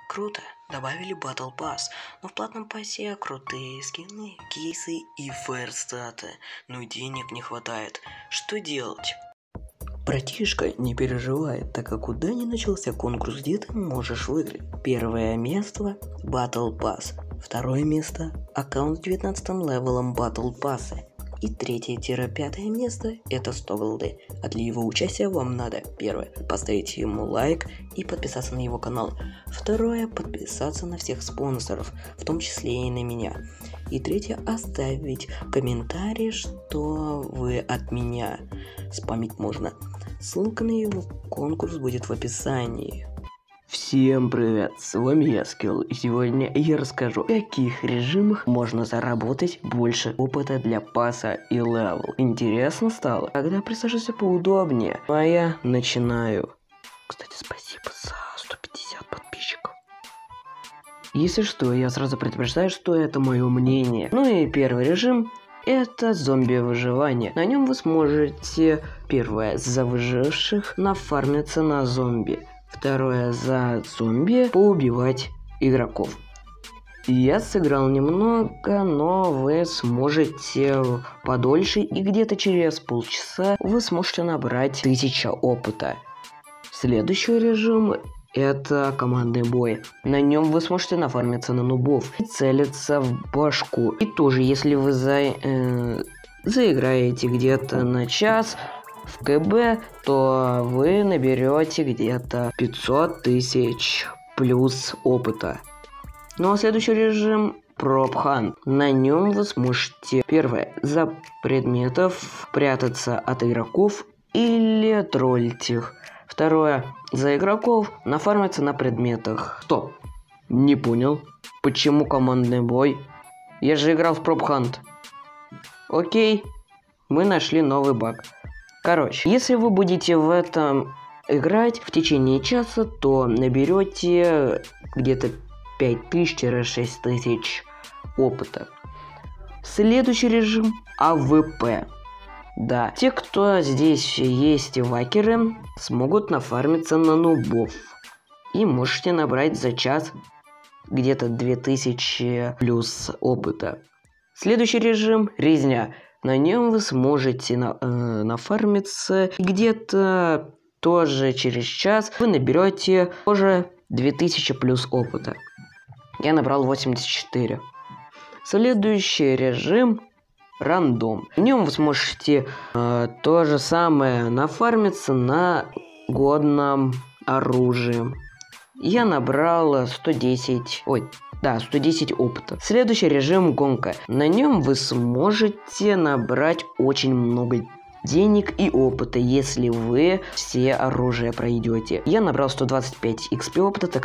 Круто, добавили Battle Pass, но в платном пассе крутые скины, кейсы и фэрстаты, но денег не хватает. Что делать? Братишка, не переживай, так как куда ни начался конкурс, где ты можешь выиграть. Первое место – Battle Pass, второе место – аккаунт с 19 левелом Battle Pass. И 3-5 место – это 100 голды. А для его участия вам надо: первое – поставить ему лайк и подписаться на его канал. Второе – подписаться на всех спонсоров, в том числе и на меня. И третье – оставить комментарий, что вы от меня. Спамить можно. Ссылка на его конкурс будет в описании. Всем привет, с вами я, Скилл, и сегодня я расскажу, в каких режимах можно заработать больше опыта для пасса и левел. Интересно стало? Тогда присаживайся поудобнее, а я начинаю. Кстати, спасибо за 150 подписчиков. Если что, я сразу предупреждаю, что это мое мнение. Ну и первый режим — это зомби-выживание. На нем вы сможете, первое, за выживших нафармиться на зомби. Второе, за зомби поубивать игроков. Я сыграл немного, но вы сможете подольше, и где-то через полчаса вы сможете набрать 1000 опыта. Следующий режим — это командный бой. На нем вы сможете нафармиться на нубов и целиться в башку. И тоже, если вы заиграете где-то на час в КБ, то вы наберете где-то 500 тысяч плюс опыта. Ну а следующий режим — Prop Hunt. На нем вы сможете, первое, за предметов прятаться от игроков или троллить их. Второе, за игроков нафармиться на предметах. Стоп, не понял, почему командный бой? Я же играл в Prop Hunt. Окей, мы нашли новый баг. Короче, если вы будете в этом играть в течение часа, то наберете где-то 5000-6000 опыта. Следующий режим — АВП. Да, те, кто здесь есть вакеры, смогут нафармиться на нубов. И можете набрать за час где-то 2000 плюс опыта. Следующий режим — резня. На нем вы сможете нафармиться, где-то тоже через час вы наберете тоже 2000 плюс опыта. Я набрал 84. Следующий режим — рандом. В нем вы сможете то же самое нафармиться на годном оружии. Я набрал 110 опыта. Следующий режим — гонка. На нем вы сможете набрать очень много денег и опыта, если вы все оружия пройдете. Я набрал 125 XP опыта, так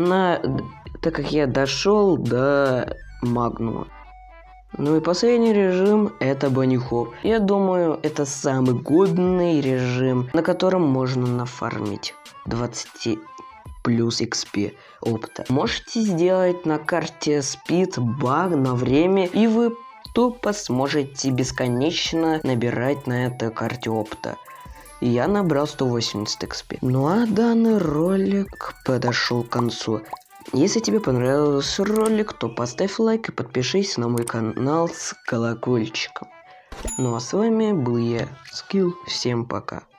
как я дошел до магнума. Ну и последний режим — это банихоп. Я думаю, это самый годный режим, на котором можно нафармить 20 плюс XP опыта. Можете сделать на карте Speed баг на время, и вы тупо сможете бесконечно набирать на этой карте опыта. Я набрал 180 XP. Ну а данный ролик подошел к концу. Если тебе понравился ролик, то поставь лайк и подпишись на мой канал с колокольчиком. Ну а с вами был я, Скилл. Всем пока.